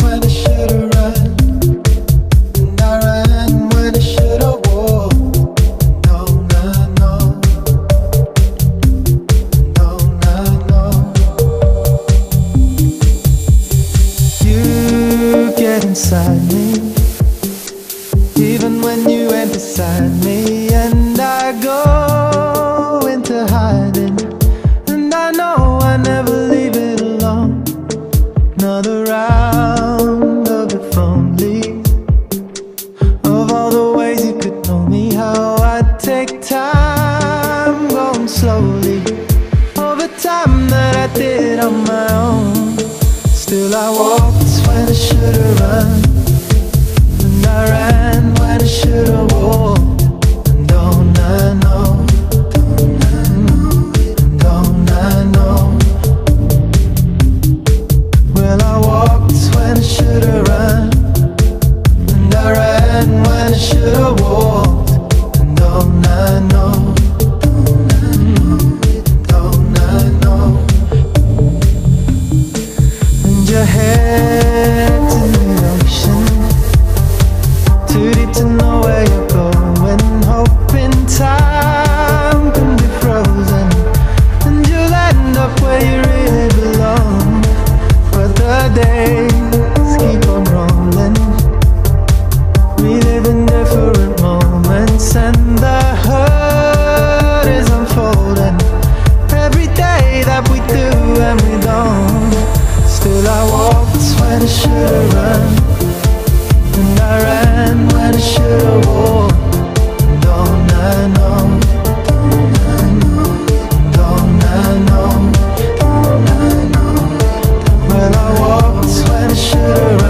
when I should've run, and I ran when I should've walked. No, no, no, no, no, no. You get inside me, even when you ain't beside me, and I go into hiding, and I know I never leave it alone. Another round of if only, of all the ways you could know me, how I'd take time going slowly over time that I did on my own. Still I walked when I should've run, and I ran when I should've walked. And don't I know, and don't I know. Well, I walked when I should've run, and I ran when I should've walked. And don't I know, don't I know. And your head to the ocean, too deep to know where you're going, hoping time can be frozen, and you'll end up where you really belong. But the days keep on rolling, we live in different moments, and the hurt is unfolding every day that we do and we don't. Still I walked when I should've run, and I ran when I should've walked. Don't I know, don't I know, well, I walked when I should've